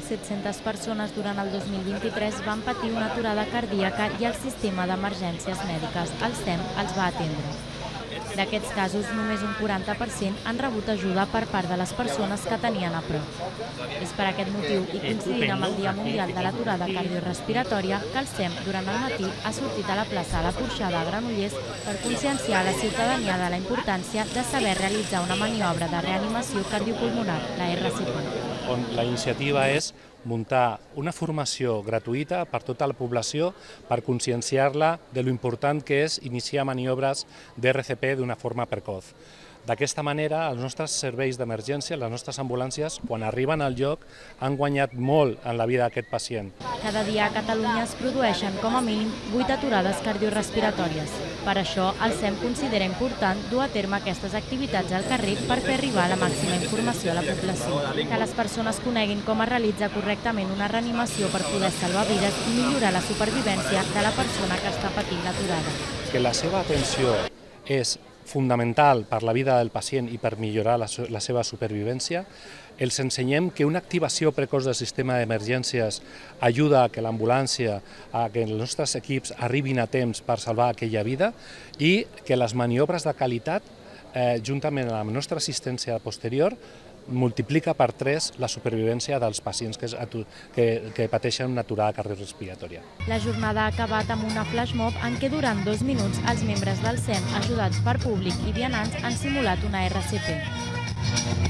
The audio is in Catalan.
1.700 persones durant el 2023 van patir una aturada cardíaca i el sistema d'emergències mèdiques, el SEM, els va atendre. D'aquests casos, només un 40% han rebut ajuda per part de les persones que tenien a prop. És per aquest motiu, i coincidint amb el Dia Mundial de l'Aturada Cardiorrespiratòria, que el SEM, durant el matí, ha sortit a la plaça de la Porxada a Granollers per conscienciar la ciutadania de la importància de saber realitzar una maniobra de reanimació cardiopulmonar, la RCP. La iniciativa és muntar una formació gratuïta per tota la població per conscienciar-la de lo important que és iniciar maniobres d'RCP d'una forma precoç. D'aquesta manera, els nostres serveis d'emergència, les nostres ambulàncies, quan arriben al lloc, han guanyat molt en la vida d'aquest pacient. Cada dia a Catalunya es produeixen com a mínim 8 aturades cardiorespiratòries. Per això, el SEM considera important dur a terme aquestes activitats al carrer per fer arribar la màxima informació a la població. Que les persones coneguin com es realitza correctament una reanimació per poder salvar vides i millorar la supervivència de la persona que està patint l'aturada. Que la seva atenció és fundamental per la vida del pacient i per millorar la seva supervivència. Els ensenyem que una activació precoç del sistema d'emergències ajuda a que l'ambulància, a que els nostres equips arribin a temps per salvar aquella vida i que les maniobres de qualitat, juntament amb la nostra assistència posterior, multiplica per 3 la supervivència dels pacients que pateixen una aturada cardiorrespiratòria. La jornada ha acabat amb una flash mob en què durant 2 minuts els membres del SEM, ajudats per públic i vianants, han simulat una RCP.